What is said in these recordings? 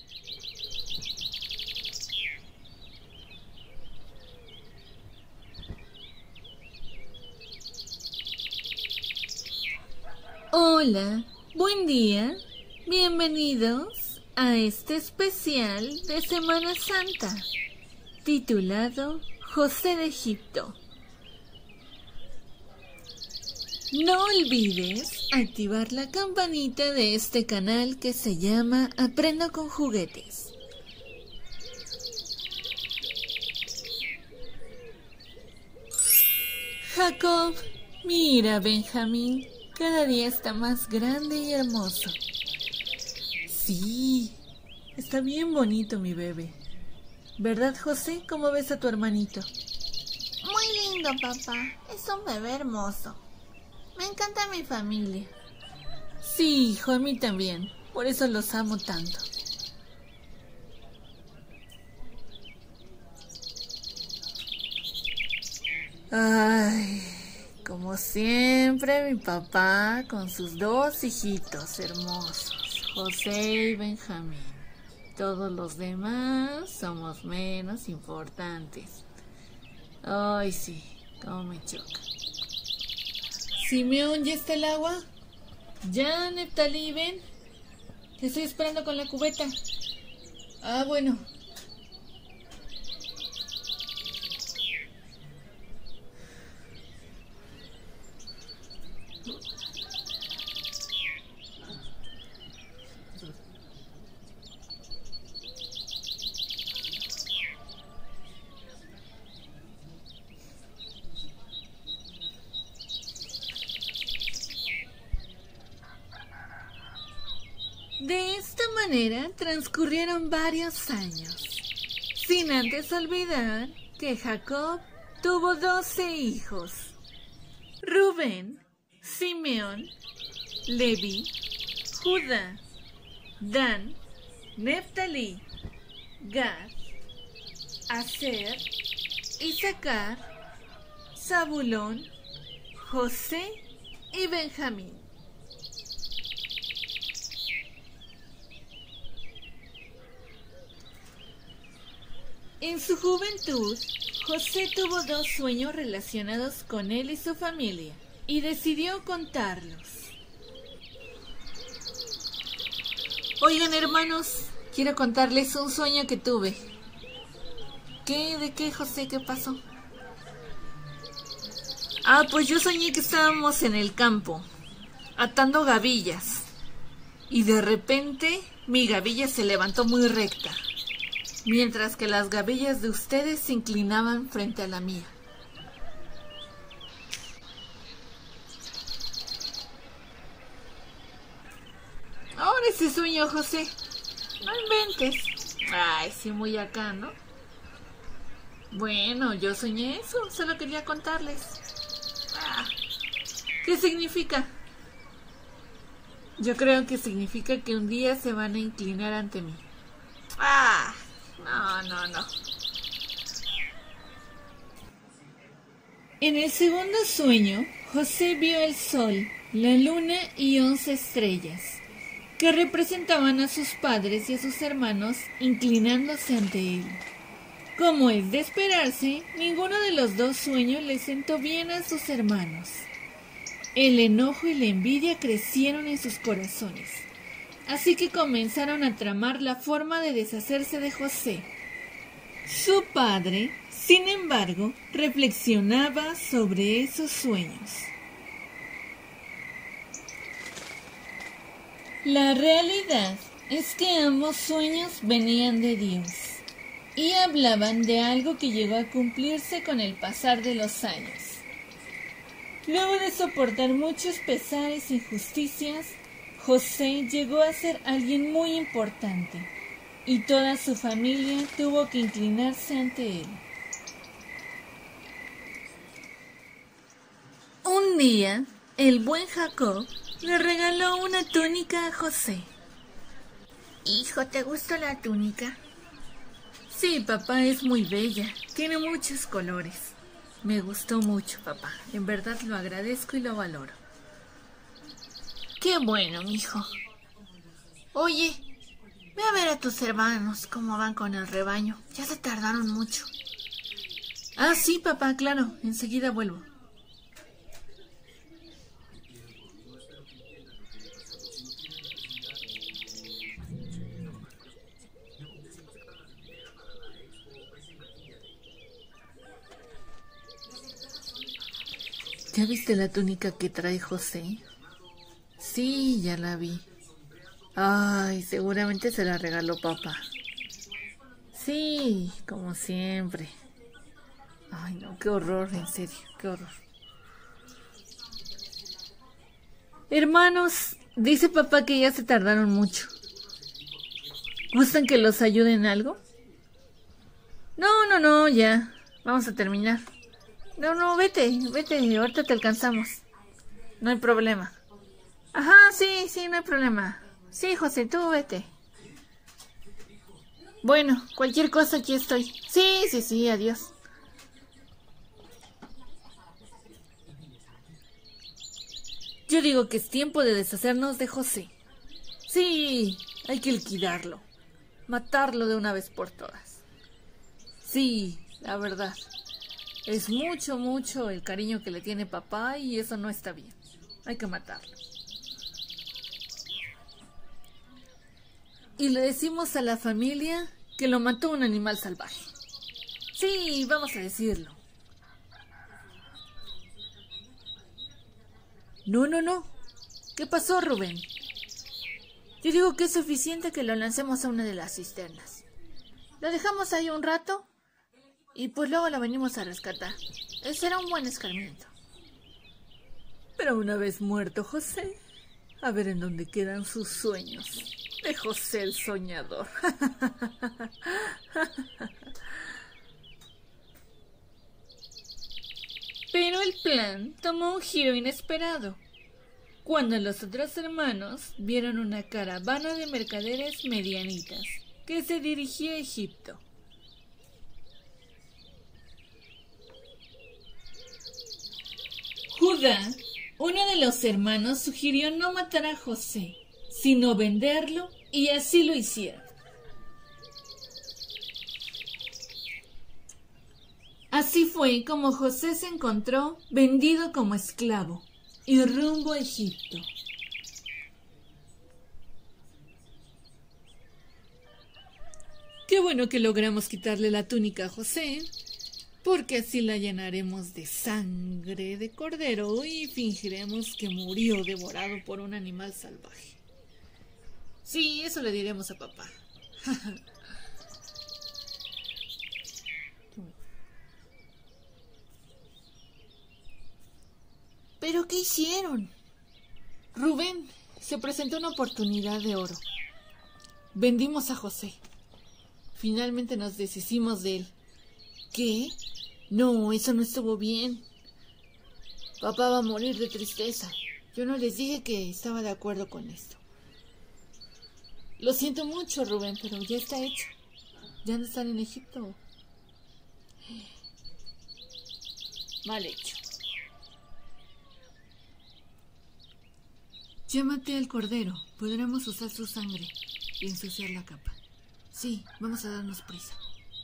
Hola, buen día, bienvenidos a este especial de Semana Santa, titulado José de Egipto. No olvides activar la campanita de este canal que se llama Aprendo con Juguetes. Jacob, mira Benjamín, cada día está más grande y hermoso. Sí, está bien bonito mi bebé. ¿Verdad, José? ¿Cómo ves a tu hermanito? Muy lindo, papá. Es un bebé hermoso. Me encanta mi familia. Sí, hijo, a mí también. Por eso los amo tanto. Ay, como siempre, mi papá con sus dos hijitos hermosos, José y Benjamín. Todos los demás somos menos importantes. Ay, sí, cómo me choca. Simeón, ¿ya está el agua? Ya, Neftalí, ven. Te estoy esperando con la cubeta. Ah, bueno. De esta manera transcurrieron varios años, sin antes olvidar que Jacob tuvo 12 hijos: Rubén, Simeón, Leví, Judá, Dan, Neftalí, Gad, Aser, Isaacar, Zabulón, José y Benjamín. En su juventud, José tuvo dos sueños relacionados con él y su familia, y decidió contarlos. Oigan, hermanos, quiero contarles un sueño que tuve. ¿Qué? ¿De qué, José? ¿Qué pasó? Ah, pues yo soñé que estábamos en el campo, atando gavillas, y de repente mi gavilla se levantó muy recta, mientras que las gavillas de ustedes se inclinaban frente a la mía. Ahora ese sueño, José. No inventes. Ay, sí, muy acá, ¿no? Bueno, yo soñé eso, solo quería contarles. ¿Qué significa? Yo creo que significa que un día se van a inclinar ante mí. No. En el segundo sueño, José vio el sol, la luna y 11 estrellas, que representaban a sus padres y a sus hermanos inclinándose ante él. Como es de esperarse, ninguno de los dos sueños le sentó bien a sus hermanos. El enojo y la envidia crecieron en sus corazones, así que comenzaron a tramar la forma de deshacerse de José. Su padre, sin embargo, reflexionaba sobre esos sueños. La realidad es que ambos sueños venían de Dios y hablaban de algo que llegó a cumplirse con el pasar de los años. Luego de soportar muchos pesares e injusticias, José llegó a ser alguien muy importante y toda su familia tuvo que inclinarse ante él. Un día, el buen Jacob le regaló una túnica a José. Hijo, ¿te gustó la túnica? Sí, papá, es muy bella. Tiene muchos colores. Me gustó mucho, papá. En verdad lo agradezco y lo valoro. Qué bueno, mijo. Oye, Ve a ver a tus hermanos cómo van con el rebaño. Ya se tardaron mucho. Ah, sí, papá, claro. Enseguida vuelvo. ¿Ya viste la túnica que trae José? Sí, ya la vi. Ay, seguramente se la regaló papá. Sí, como siempre. Ay, no, qué horror, en serio, qué horror. Hermanos, dice papá que ya se tardaron mucho. ¿Gustan que los ayude en algo? No, ya. Vamos a terminar. No, vete, ahorita te alcanzamos. No hay problema. Ajá, sí, no hay problema. Sí, José, tú vete. Bueno, cualquier cosa aquí estoy. Sí, adiós. Yo digo que es tiempo de deshacernos de José. Sí, hay que liquidarlo. Matarlo de una vez por todas. Sí, la verdad. Es mucho el cariño que le tiene papá y eso no está bien. Hay que matarlo. Y le decimos a la familia que lo mató un animal salvaje. Sí, vamos a decirlo. No. ¿Qué pasó, Rubén? Yo digo que es suficiente que lo lancemos a una de las cisternas. Lo dejamos ahí un rato y pues luego lo venimos a rescatar. Será un buen escarmiento. Pero una vez muerto José, a ver en dónde quedan sus sueños de José el soñador. Pero el plan tomó un giro inesperado, cuando los otros hermanos vieron una caravana de mercaderes medianitas que se dirigía a Egipto. Judá, uno de los hermanos, sugirió no matar a José, sino venderlo, y así lo hicieron. Así fue como José se encontró vendido como esclavo y rumbo a Egipto. Qué bueno que logramos quitarle la túnica a José, porque así la llenaremos de sangre de cordero y fingiremos que murió devorado por un animal salvaje. Sí, eso le diremos a papá. ¿Pero qué hicieron? Rubén, se presentó una oportunidad de oro. Vendimos a José. Finalmente nos deshicimos de él. ¿Qué? No, eso no estuvo bien. Papá va a morir de tristeza. Yo no les dije que estaba de acuerdo con esto. Lo siento mucho, Rubén, pero ya está hecho. Ya no están en Egipto. Mal hecho. Ya maté al cordero. Podremos usar su sangre y ensuciar la capa. Sí, vamos a darnos prisa.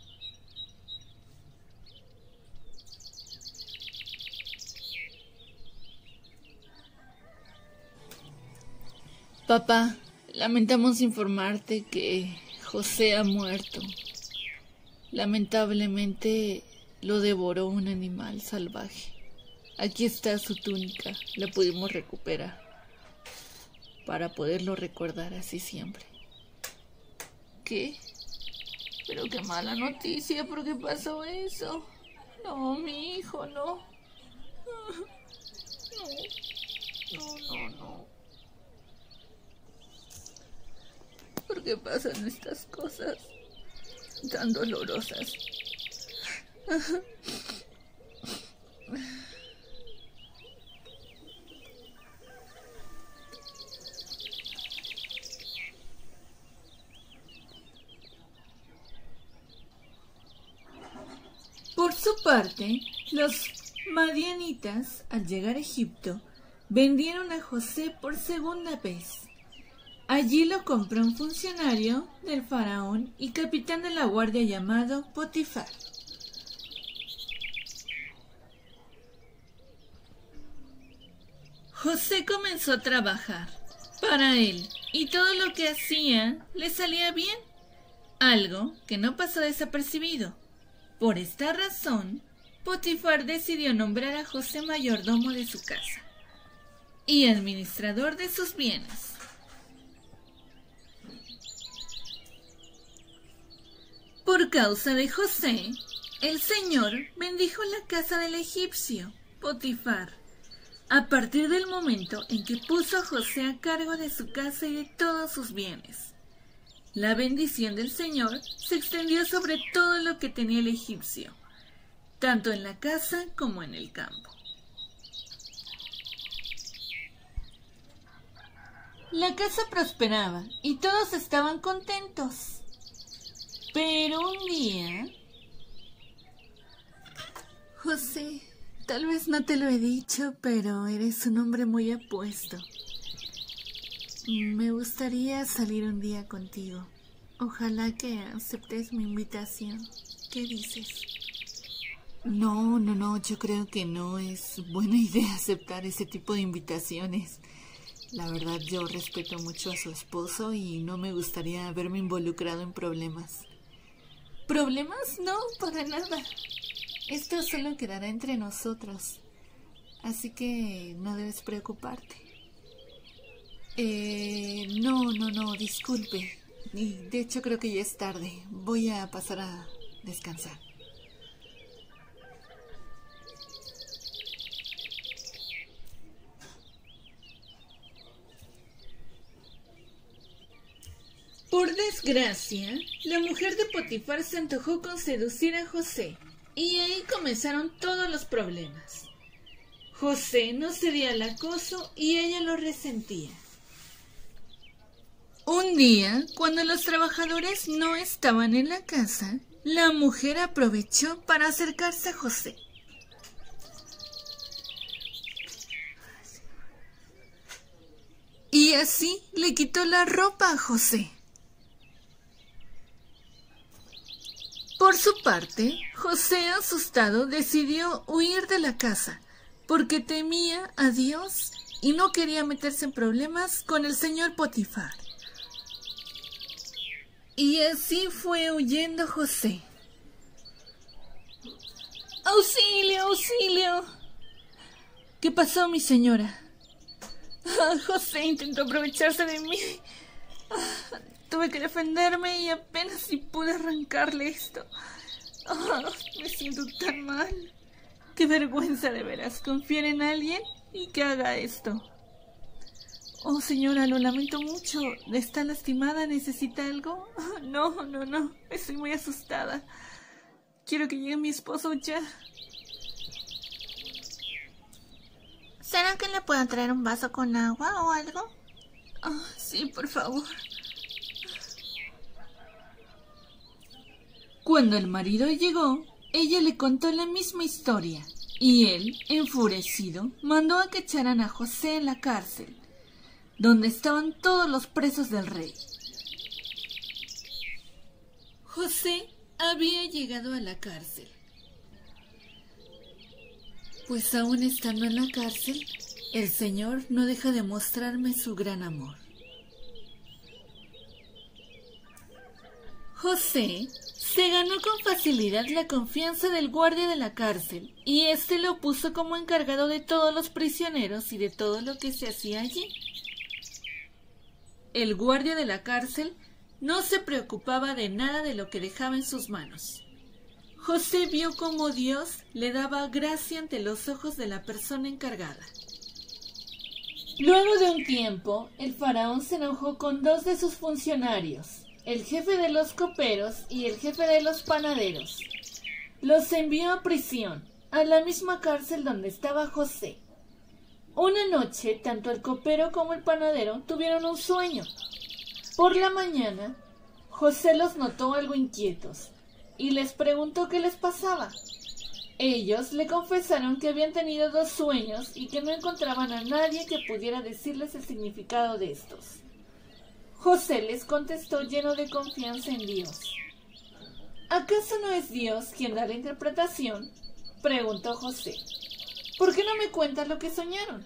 Papá, lamentamos informarte que José ha muerto. Lamentablemente lo devoró un animal salvaje. Aquí está su túnica, la pudimos recuperar para poderlo recordar así siempre. ¿Qué? Pero qué mala noticia, ¿por qué pasó eso? No, mi hijo, no. No. ¿Por qué pasan estas cosas tan dolorosas? Por su parte, los madianitas, al llegar a Egipto, vendieron a José por segunda vez. Allí lo compró un funcionario del faraón y capitán de la guardia llamado Potifar. José comenzó a trabajar para él y todo lo que hacía le salía bien, algo que no pasó desapercibido. Por esta razón, Potifar decidió nombrar a José mayordomo de su casa y administrador de sus bienes. Por causa de José, el Señor bendijo la casa del egipcio, Potifar, a partir del momento en que puso a José a cargo de su casa y de todos sus bienes. La bendición del Señor se extendió sobre todo lo que tenía el egipcio, tanto en la casa como en el campo. La casa prosperaba y todos estaban contentos. Pero un día... José, tal vez no te lo he dicho, pero eres un hombre muy apuesto. Me gustaría salir un día contigo. Ojalá que aceptes mi invitación. ¿Qué dices? No, yo creo que no es buena idea aceptar ese tipo de invitaciones. La verdad, yo respeto mucho a su esposo y no me gustaría verme involucrado en problemas. ¿Problemas? No, para nada. Esto solo quedará entre nosotros, así que no debes preocuparte. No, disculpe. Y de hecho creo que ya es tarde. Voy a pasar a descansar. Por desgracia, la mujer de Potifar se antojó con seducir a José, y ahí comenzaron todos los problemas. José no cedía al acoso y ella lo resentía. Un día, cuando los trabajadores no estaban en la casa, la mujer aprovechó para acercarse a José. Y así le quitó la ropa a José. Por su parte, José, asustado, decidió huir de la casa, porque temía a Dios y no quería meterse en problemas con el señor Potifar. Y así fue huyendo José. ¡Auxilio, auxilio! ¿Qué pasó, mi señora? José intentó aprovecharse de mí. Tuve que defenderme y apenas si pude arrancarle esto. Me siento tan mal. Qué vergüenza, de veras, confiar en alguien y que haga esto. Oh, señora, lo lamento mucho. ¿Está lastimada? ¿Necesita algo? No. Estoy muy asustada. Quiero que llegue mi esposo ya. ¿Será que le puedo traer un vaso con agua o algo? Sí, por favor. Cuando el marido llegó, ella le contó la misma historia, y él, enfurecido, mandó a que echaran a José en la cárcel, donde estaban todos los presos del rey. José había llegado a la cárcel. Pues aún estando en la cárcel, el Señor no deja de mostrarme su gran amor. José se ganó con facilidad la confianza del guardia de la cárcel, y éste lo puso como encargado de todos los prisioneros y de todo lo que se hacía allí. El guardia de la cárcel no se preocupaba de nada de lo que dejaba en sus manos. José vio cómo Dios le daba gracia ante los ojos de la persona encargada. Luego de un tiempo, el faraón se enojó con dos de sus funcionarios, el jefe de los coperos y el jefe de los panaderos. Los envió a prisión, a la misma cárcel donde estaba José. Una noche, tanto el copero como el panadero tuvieron un sueño. Por la mañana, José los notó algo inquietos y les preguntó qué les pasaba. Ellos le confesaron que habían tenido dos sueños y que no encontraban a nadie que pudiera decirles el significado de estos. José les contestó lleno de confianza en Dios. ¿Acaso no es Dios quien da la interpretación?, preguntó José. ¿Por qué no me cuentas lo que soñaron?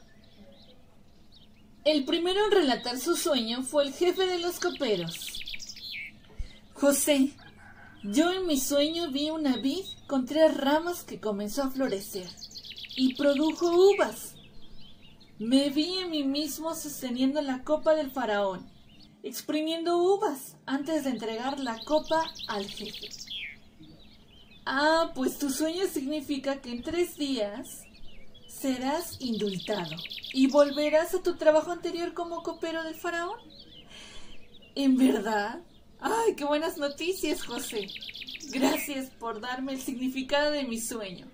El primero en relatar su sueño fue el jefe de los coperos. José, yo en mi sueño vi una vid con 3 ramas que comenzó a florecer y produjo uvas. Me vi en mí mismo sosteniendo la copa del faraón, exprimiendo uvas antes de entregar la copa al jefe. Ah, pues tu sueño significa que en 3 días serás indultado y volverás a tu trabajo anterior como copero del faraón. ¿En verdad? ¡Ay, qué buenas noticias, José! Gracias por darme el significado de mi sueño.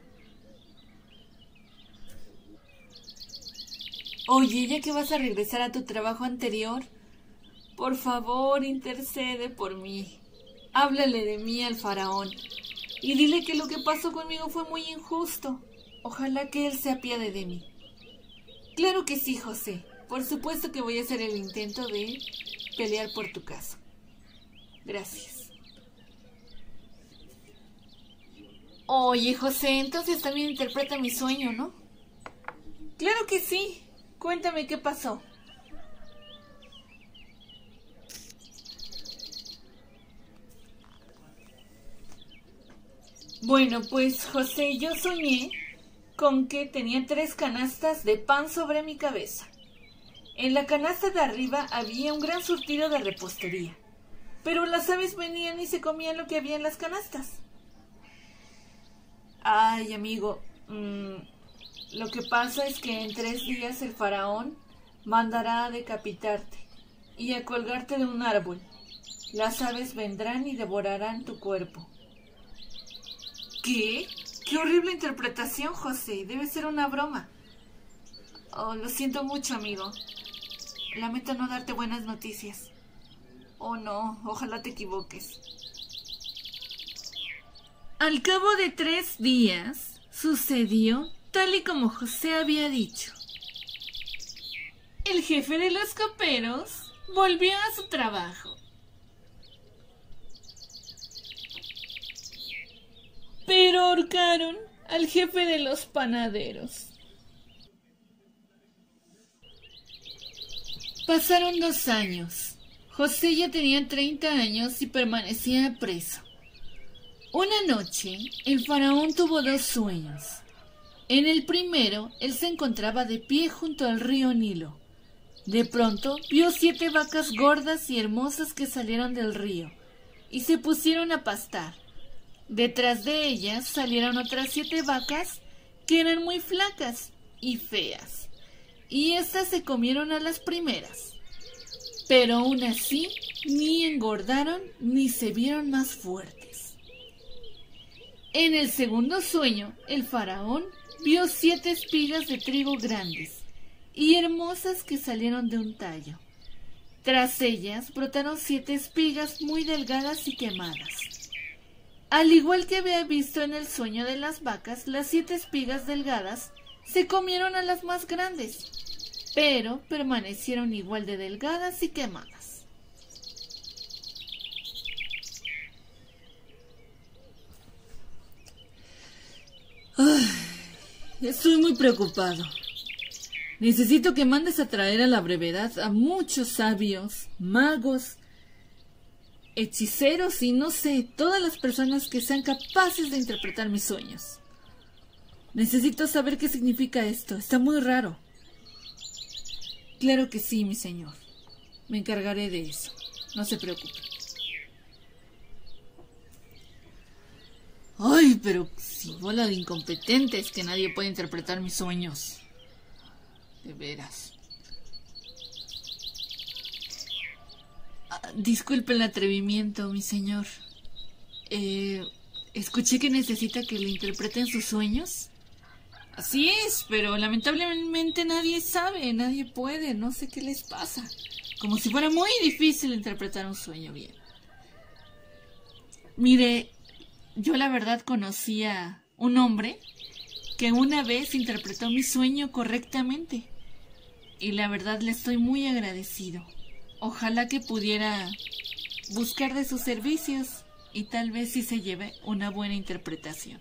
Oye, ya que vas a regresar a tu trabajo anterior, por favor, intercede por mí. Háblale de mí al faraón y dile que lo que pasó conmigo fue muy injusto. Ojalá que él se apiade de mí. Claro que sí, José. Por supuesto que voy a hacer el intento de pelear por tu caso. Gracias. Oye, José, entonces también interpreta mi sueño, ¿no? Claro que sí. Cuéntame qué pasó. Bueno, pues José, yo soñé con que tenía 3 canastas de pan sobre mi cabeza. En la canasta de arriba había un gran surtido de repostería, pero las aves venían y se comían lo que había en las canastas. Ay, amigo, lo que pasa es que en 3 días el faraón mandará a decapitarte y a colgarte de un árbol. Las aves vendrán y devorarán tu cuerpo. ¿Qué? ¡Qué horrible interpretación, José! Debe ser una broma. Oh, lo siento mucho, amigo. Lamento no darte buenas noticias. Oh, no, ojalá te equivoques. Al cabo de 3 días, sucedió tal y como José había dicho. El jefe de los coperos volvió a su trabajo. Pero ahorcaron al jefe de los panaderos. Pasaron 2 años. José ya tenía 30 años y permanecía preso. Una noche, el faraón tuvo 2 sueños. En el primero, él se encontraba de pie junto al río Nilo. De pronto, vio 7 vacas gordas y hermosas que salieron del río y se pusieron a pastar. Detrás de ellas salieron otras 7 vacas que eran muy flacas y feas, y éstas se comieron a las primeras. Pero aún así, ni engordaron ni se vieron más fuertes. En el segundo sueño, el faraón vio 7 espigas de trigo grandes y hermosas que salieron de un tallo. Tras ellas brotaron 7 espigas muy delgadas y quemadas. Al igual que había visto en el sueño de las vacas, las 7 espigas delgadas se comieron a las más grandes, pero permanecieron igual de delgadas y quemadas. Ay, estoy muy preocupado. Necesito que mandes a traer a la brevedad a muchos sabios, magos, hechiceros y no sé, todas las personas que sean capaces de interpretar mis sueños. Necesito saber qué significa esto. Está muy raro. Claro que sí, mi señor. Me encargaré de eso. No se preocupe. Ay, pero si bola de incompetentes que nadie puede interpretar mis sueños. De veras. Disculpe el atrevimiento, mi señor. Escuché que necesita que le interpreten sus sueños. Así es, pero lamentablemente nadie sabe, nadie puede, no sé qué les pasa. Como si fuera muy difícil interpretar un sueño bien. Mire, yo la verdad conocí a un hombre que una vez interpretó mi sueño correctamente. Y la verdad le estoy muy agradecido. Ojalá que pudiera buscar de sus servicios y tal vez sí se lleve una buena interpretación.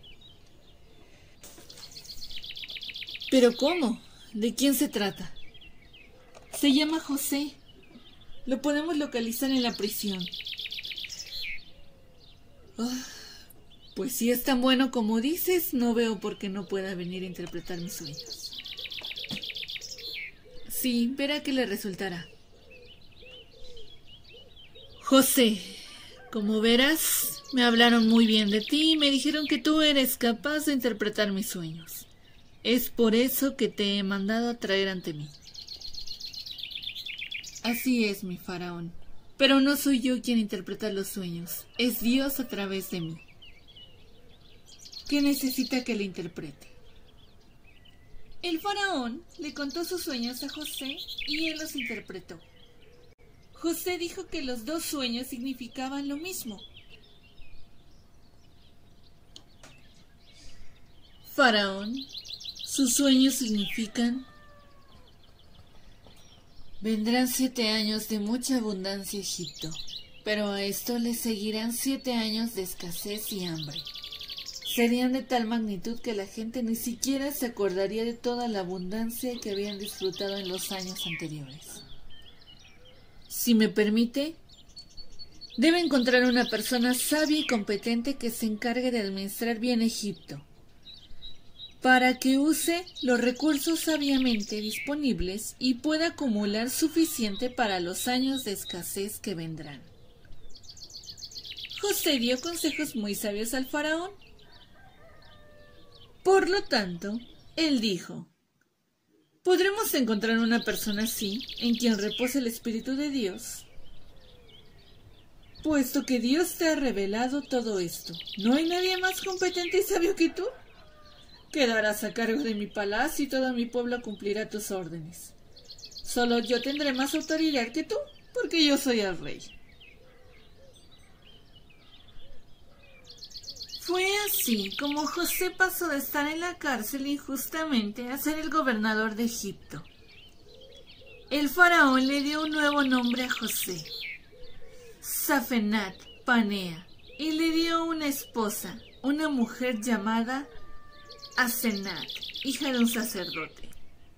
¿Pero cómo? ¿De quién se trata? Se llama José. Lo podemos localizar en la prisión. Pues si es tan bueno como dices, no veo por qué no pueda venir a interpretar mis sueños. Sí, verá que le resultará. José, como verás, me hablaron muy bien de ti y me dijeron que tú eres capaz de interpretar mis sueños. Es por eso que te he mandado a traer ante mí. Así es, mi faraón. Pero no soy yo quien interpreta los sueños, es Dios a través de mí. ¿Qué necesita que le interprete? El faraón le contó sus sueños a José y él los interpretó. José dijo que los dos sueños significaban lo mismo. Faraón, sus sueños significan: vendrán 7 años de mucha abundancia a Egipto, pero a esto le seguirán 7 años de escasez y hambre. Serían de tal magnitud que la gente ni siquiera se acordaría de toda la abundancia que habían disfrutado en los años anteriores. Si me permite, debe encontrar una persona sabia y competente que se encargue de administrar bien Egipto, para que use los recursos sabiamente disponibles y pueda acumular suficiente para los años de escasez que vendrán. José dio consejos muy sabios al faraón. Por lo tanto, él dijo: ¿podremos encontrar una persona así, en quien repose el Espíritu de Dios? Puesto que Dios te ha revelado todo esto, ¿no hay nadie más competente y sabio que tú? Quedarás a cargo de mi palacio y todo mi pueblo cumplirá tus órdenes. Solo yo tendré más autoridad que tú, porque yo soy el rey. Fue así como José pasó de estar en la cárcel injustamente a ser el gobernador de Egipto. El faraón le dio un nuevo nombre a José, Safenat Panea, y le dio una esposa, una mujer llamada Asenat, hija de un sacerdote.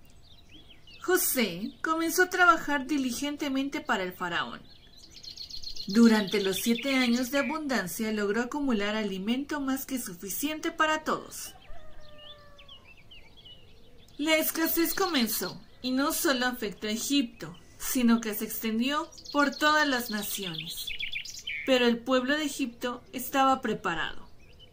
José comenzó a trabajar diligentemente para el faraón. Durante los 7 años de abundancia logró acumular alimento más que suficiente para todos. La escasez comenzó y no solo afectó a Egipto, sino que se extendió por todas las naciones. Pero el pueblo de Egipto estaba preparado.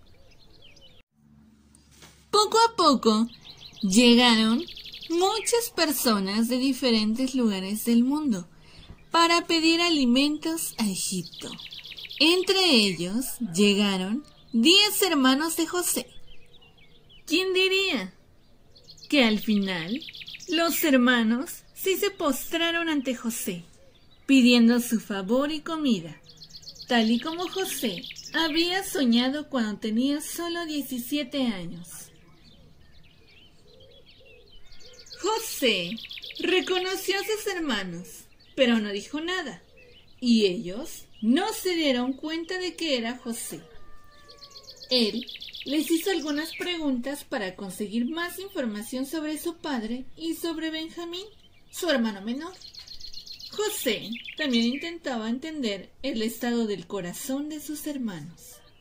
Poco a poco llegaron muchas personas de diferentes lugares del mundo para pedir alimentos a Egipto. Entre ellos llegaron 10 hermanos de José. ¿Quién diría que al final los hermanos sí se postraron ante José, pidiendo su favor y comida, tal y como José había soñado cuando tenía solo 17 años? José reconoció a sus hermanos, pero no dijo nada, y ellos no se dieron cuenta de que era José. Él les hizo algunas preguntas para conseguir más información sobre su padre y sobre Benjamín, su hermano menor. José también intentaba entender el estado del corazón de sus hermanos.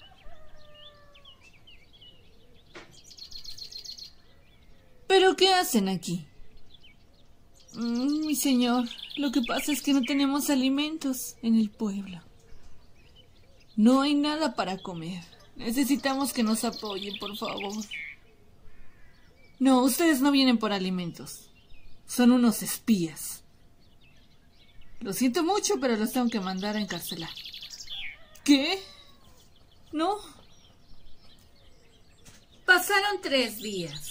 ¿Pero qué hacen aquí? Mi señor, lo que pasa es que no tenemos alimentos en el pueblo. No hay nada para comer. Necesitamos que nos apoyen, por favor. No, ustedes no vienen por alimentos. Son unos espías. Lo siento mucho, pero los tengo que mandar a encarcelar. ¿Qué? No. Pasaron 3 días.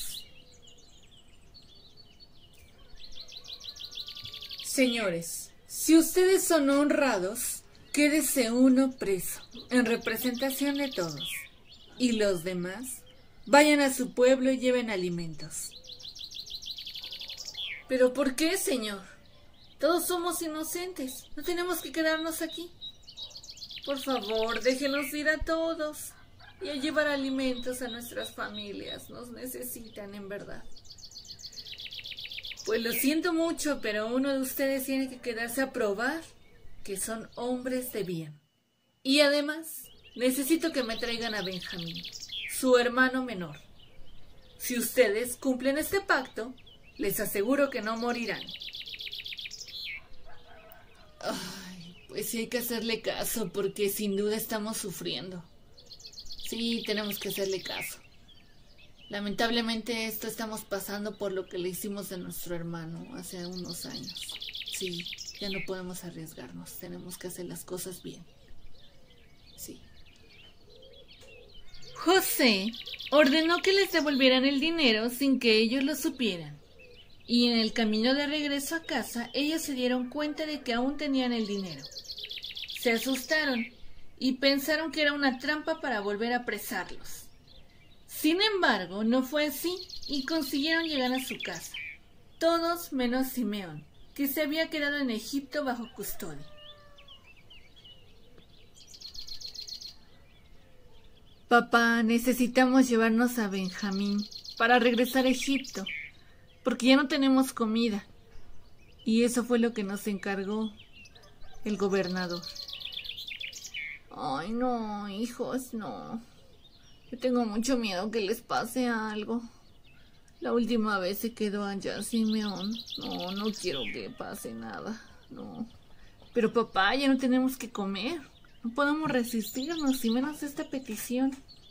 Señores, si ustedes son honrados, quédese uno preso, en representación de todos. Y los demás, vayan a su pueblo y lleven alimentos. ¿Pero por qué, señor? Todos somos inocentes. No tenemos que quedarnos aquí. Por favor, déjenos ir a todos y a llevar alimentos a nuestras familias. Nos necesitan, en verdad. Pues lo siento mucho, pero uno de ustedes tiene que quedarse a probar que son hombres de bien. Y además, necesito que me traigan a Benjamín, su hermano menor. Si ustedes cumplen este pacto, les aseguro que no morirán. Ay, pues sí hay que hacerle caso, porque sin duda estamos sufriendo. Sí, tenemos que hacerle caso. Lamentablemente estamos pasando por lo que le hicimos a nuestro hermano hace unos años. Sí, ya no podemos arriesgarnos, tenemos que hacer las cosas bien. Sí. José ordenó que les devolvieran el dinero sin que ellos lo supieran. Y en el camino de regreso a casa, ellos se dieron cuenta de que aún tenían el dinero. Se asustaron y pensaron que era una trampa para volver a apresarlos. Sin embargo, no fue así y consiguieron llegar a su casa. Todos menos Simeón, que se había quedado en Egipto bajo custodia. Papá, necesitamos llevarnos a Benjamín para regresar a Egipto, porque ya no tenemos comida. Y eso fue lo que nos encargó el gobernador. Ay, no, hijos, no. Yo tengo mucho miedo que les pase algo. La última vez se quedó allá Simeón. No, no quiero que pase nada. No. Pero papá, ya no tenemos que comer. No podemos resistirnos, y menos esta petición.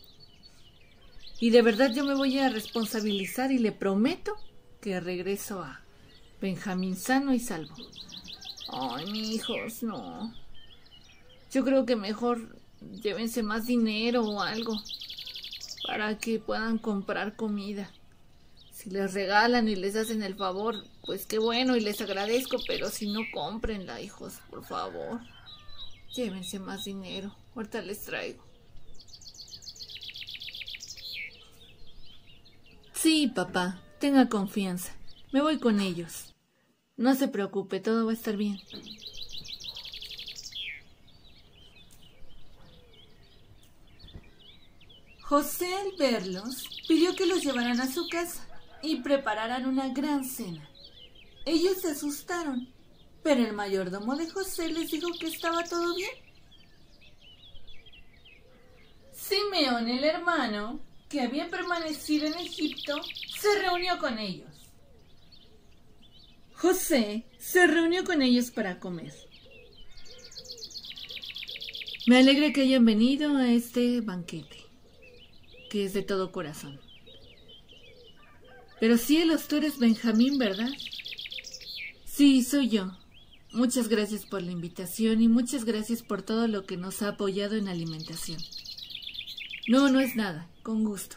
Y de verdad yo me voy a responsabilizar y le prometo que regreso a Benjamín sano y salvo. Ay, mis hijos, no. Yo creo que mejor llévense más dinero o algo para que puedan comprar comida. Si les regalan y les hacen el favor, pues qué bueno y les agradezco, pero si no, cómprenla, hijos, por favor. Llévense más dinero, ahorita les traigo. Sí, papá, tenga confianza. Me voy con ellos. No se preocupe, todo va a estar bien. José, al verlos, pidió que los llevaran a su casa y prepararan una gran cena. Ellos se asustaron, pero el mayordomo de José les dijo que estaba todo bien. Simeón, el hermano, que había permanecido en Egipto, se reunió con ellos. José se reunió con ellos para comer. Me alegra que hayan venido a este banquete, que es de todo corazón. Pero cielos, tú eres Benjamín, ¿verdad? Sí, soy yo. Muchas gracias por la invitación y muchas gracias por todo lo que nos ha apoyado en alimentación. No, no es nada, con gusto.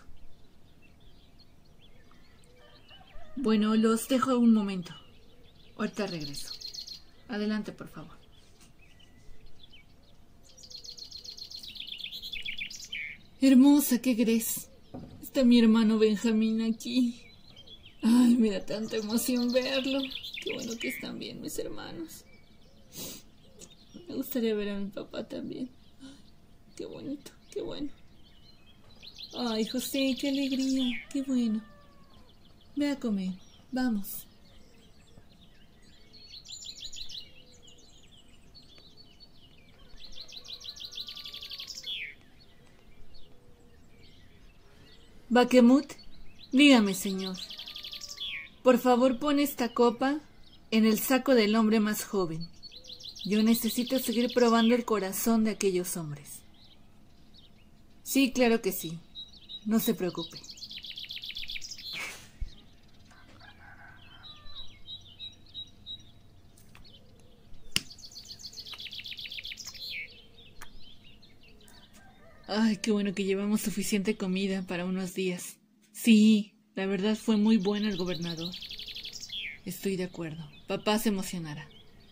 Bueno, los dejo un momento. Ahorita regreso. Adelante, por favor. Hermosa, ¿qué crees? Está mi hermano Benjamín aquí. Ay, me da tanta emoción verlo. Qué bueno que están bien mis hermanos. Me gustaría ver a mi papá también. Ay, qué bonito, qué bueno. Ay, José, qué alegría, qué bueno. Ve a comer, vamos. Baquemut, dígame, señor. Por favor, pon esta copa en el saco del hombre más joven. Yo necesito seguir probando el corazón de aquellos hombres. Sí, claro que sí. No se preocupe. Ay, qué bueno que llevamos suficiente comida para unos días. Sí, la verdad fue muy bueno el gobernador. Estoy de acuerdo. Papá se emocionará.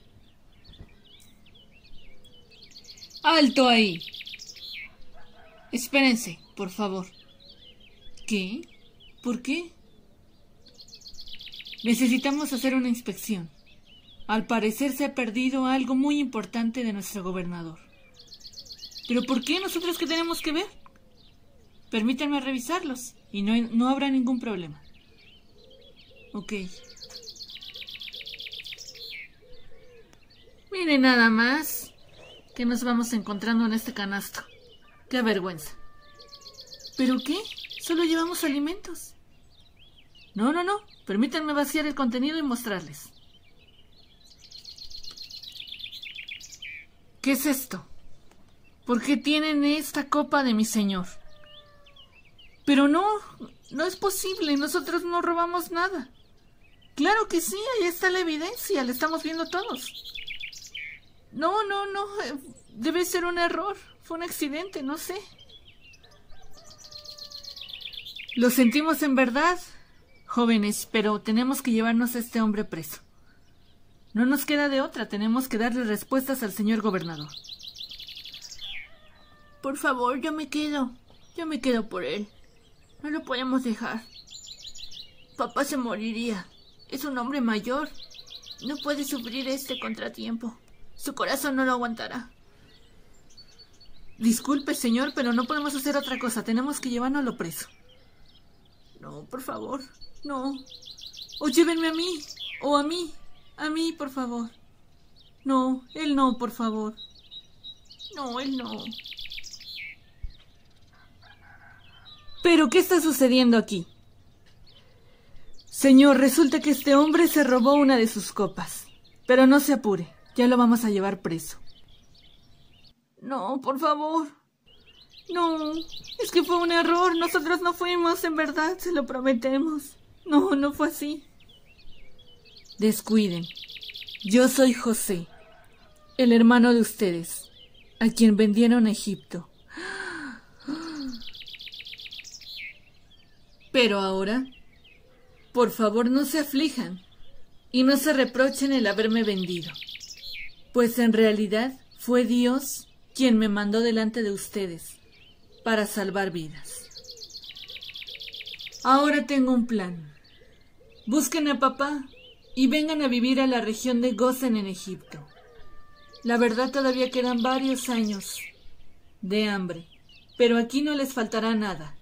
¡Alto ahí! Espérense, por favor. ¿Qué? ¿Por qué? Necesitamos hacer una inspección. Al parecer se ha perdido algo muy importante de nuestro gobernador. ¿Pero por qué? ¿Nosotros qué tenemos que ver? Permítanme revisarlos y no habrá ningún problema. Ok. Miren nada más que nos vamos encontrando en este canasto. ¡Qué vergüenza! ¿Pero qué? Solo llevamos alimentos. No. Permítanme vaciar el contenido y mostrarles. ¿Qué es esto? ¿Por qué tienen esta copa de mi señor? Pero no es posible. Nosotros no robamos nada. Claro que sí, ahí está la evidencia. La estamos viendo todos. No. Debe ser un error. Fue un accidente, no sé. Lo sentimos en verdad, jóvenes, pero tenemos que llevarnos a este hombre preso. No nos queda de otra, tenemos que darle respuestas al señor gobernador. Por favor, yo me quedo por él. No lo podemos dejar. Papá se moriría. Es un hombre mayor. No puede sufrir este contratiempo. Su corazón no lo aguantará. Disculpe, señor, pero no podemos hacer otra cosa. Tenemos que llevárnoslo preso. No, por favor, no. O llévenme a mí, o a mí, por favor. No, él no, por favor. No, él no. ¿Pero qué está sucediendo aquí? Señor, resulta que este hombre se robó una de sus copas. Pero no se apure, ya lo vamos a llevar preso. No, por favor. No, es que fue un error. Nosotros no fuimos, en verdad, se lo prometemos. No fue así. Descuiden. Yo soy José, el hermano de ustedes, a quien vendieron a Egipto. Pero ahora, por favor, no se aflijan y no se reprochen el haberme vendido, pues en realidad fue Dios quien me mandó delante de ustedes para salvar vidas. Ahora tengo un plan. Busquen a papá y vengan a vivir a la región de Gosen en Egipto. La verdad todavía quedan varios años de hambre, pero aquí no les faltará nada.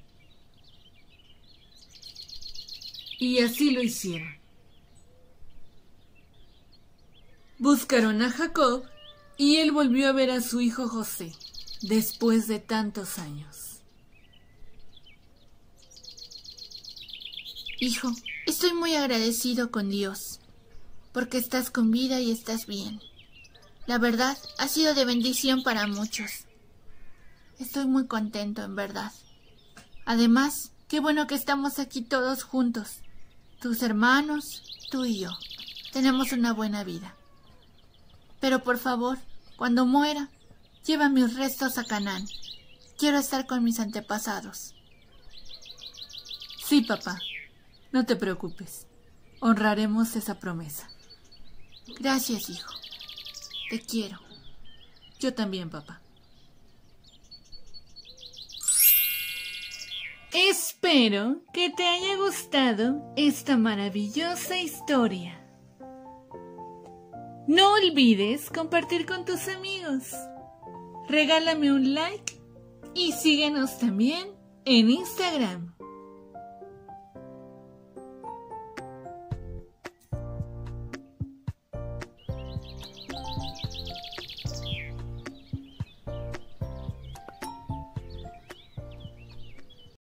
Y así lo hicieron. Buscaron a Jacob y él volvió a ver a su hijo José después de tantos años. Hijo, estoy muy agradecido con Dios, porque estás con vida y estás bien. La verdad, ha sido de bendición para muchos. Estoy muy contento, en verdad. Además, qué bueno que estamos aquí todos juntos. Tus hermanos, tú y yo. Tenemos una buena vida. Pero por favor, cuando muera, lleva mis restos a Canaán. Quiero estar con mis antepasados. Sí, papá. No te preocupes. Honraremos esa promesa. Gracias, hijo. Te quiero. Yo también, papá. Espero que te haya gustado esta maravillosa historia. No olvides compartir con tus amigos. Regálame un like y síguenos también en Instagram.